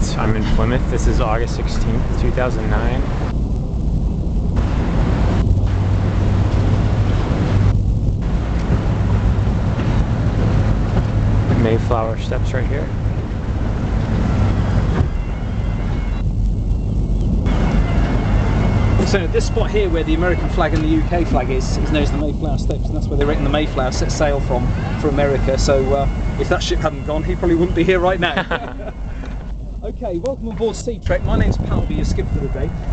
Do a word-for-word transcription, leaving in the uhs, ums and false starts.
It's, I'm in Plymouth. This is August sixteenth, two thousand nine. Mayflower Steps right here. So at this spot here where the American flag and the U K flag is, is known as the Mayflower Steps, and that's where they reckon the Mayflower set sail from for America. So uh, if that ship hadn't gone, he probably wouldn't be here right now. Okay, welcome on board Sea Trek. My name's Pal, I'll be your skipper for the day.